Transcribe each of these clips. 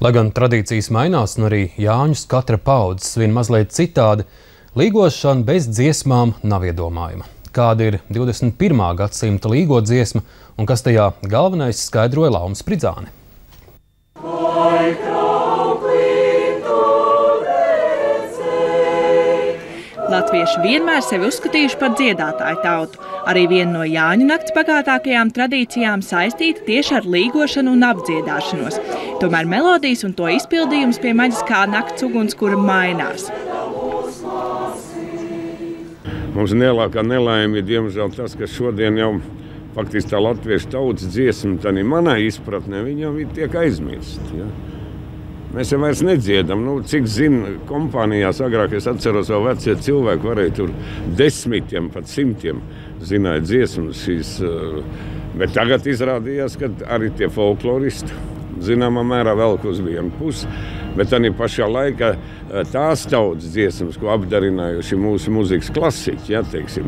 Lai gan tradīcijas mainās un arī Jāņus katra paudze svin mazliet citādi, līgošana bez dziesmām nav iedomājama. Kāda ir 21. gadsimta līgo dziesma un kas tajā galvenais, skaidroja Lauma Spridzāne. Latvieši vienmēr sevi uzskatījuši par dziedātāju tautu. Arī viena no Jāņu nakts bagātākajām tradīcijām saistīta tieši ar līgošanu un apdziedāšanos. Tomēr melodijas un to izpildījums pie maģiskā nakts ugunskura mainās. Mums lielākā nelaime ir, diemžēl, tas, ka šodien jau faktiski tā latviešu tautas dziesma, tā manā izpratnē, viņa jau tiek aizmirsta. Ja? Mēs jau vairs nedziedam. Cik zinu, kompānijās agrāk, es atceros, vēl vecie cilvēki varēja tur 10, pat 100 zināt dziesmas šīs. Bet tagad izrādījās, ka arī tie folkloristi zināmā mērā velk uz vienu pusi. Bet arī pašā laikā tās tautas dziesmas, ko apdarinājuši mūsu mūzikas klasiķi, ja, teiksim,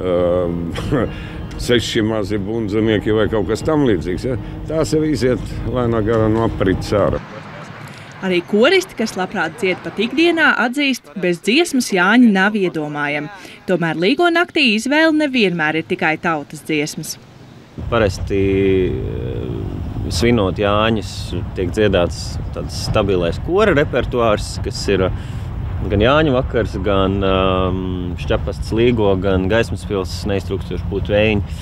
6 mazi bundzinieki vai kaut kas tam līdzīgs, ja, tās jau iziet lēnā garā no aprits ārā. Arī koristi, kas labprāt dzied pat ikdienā, atzīst, bez dziesmas Jāņi nav iedomājami. Tomēr līgo naktī izvēle nevienmēr ir tikai tautas dziesmas. Parasti svinot Jāņus tiek dziedāts tāds stabilais kora repertuārs, kas ir gan Jāņu vakars, gan Šķepasts līgo, gan Gaismas pils neiztrūkstoši putu vējiņi.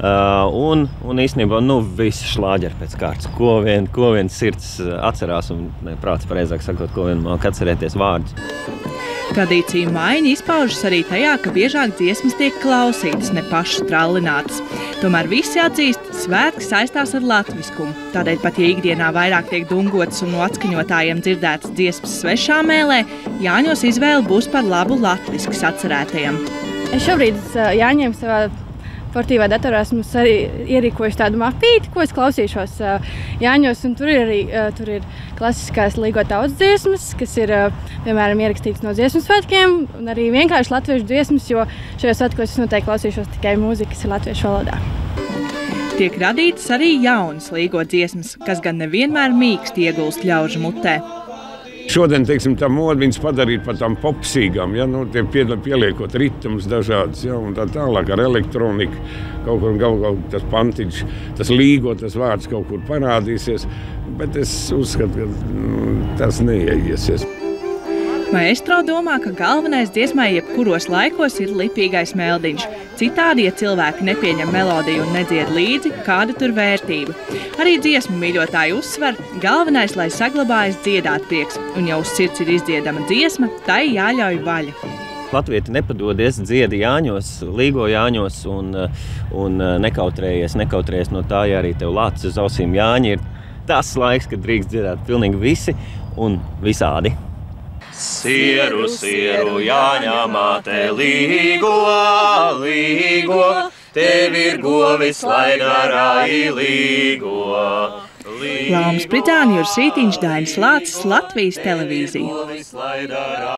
Un īstenībā visi šlāģeri pēc kārtas, ko vien sirds atcerās un prāts pareizāk sakot, ko vien māk atcerēties vārdus. Tradīcija maiņa izpaužas arī tajā, ka biežāk dziesmas tiek klausītas, ne pašas trallinātas. Tomēr visi atzīst, svētki saistās ar latviskumu. Tādēļ pat, ja ikdienā vairāk tiek dungotas un no atskaņotājiem dzirdētas dziesmas svešāmēlē, Jāņos izvēle būs par labu latviski sacerētajiem. Es šobrīd Jāņiem savā portīvā datorā esmu arī ierīkojuši tādu mapīti, ko es klausīšos Jāņos, un tur ir klasiskās līgo tautas dziesmas, kas ir, piemēram, ierakstītas no dziesmu svētkiem, un arī vienkārši latviešu dziesmas, jo šajos svētkos es noteikti klausīšos tikai mūziku, kas ir latviešu valodā. Tiek radītas arī jaunas līgo dziesmas, kas gan nevienmēr mīksti iegulst ļaužu mutē. Šodien, teiksim, tā moda viņas padarīt par tām popsīgām, ja, pieliekot ritmus dažādas, ja, un tā tālāk ar elektroniku, kaut kur tas pantiņš, tas līgo, tas vārds kaut kur parādīsies, bet es uzskatu, ka tas neieiesies. Maestro domā, ka galvenais dziesmai jebkuros laikos ir lipīgais meldiņš. Citādi, ja cilvēki nepieņem melodiju un nedzied līdzi, kāda tur vērtība. Arī dziesmu mīļotāji uzsver, galvenais, lai saglabājas dziedāt prieks, un ja uz sirds ir izdziedama dziesma, tai jāļauj vaļa. Latvieti nepadodies, dziedi Jāņos, līgo Jāņos un nekautrējies no tā, ja arī tev lācis uz ausīm Jāņi ir tas laiks, kad drīkst dziedāt pilnīgi visi un visādi. Sieru, Jāņa māte, līgo, tev ir govis, lai garāji līgo. Lauma Spridzāne, Juris Rītiņš, Dainis Lācis, Latvijas televīzija.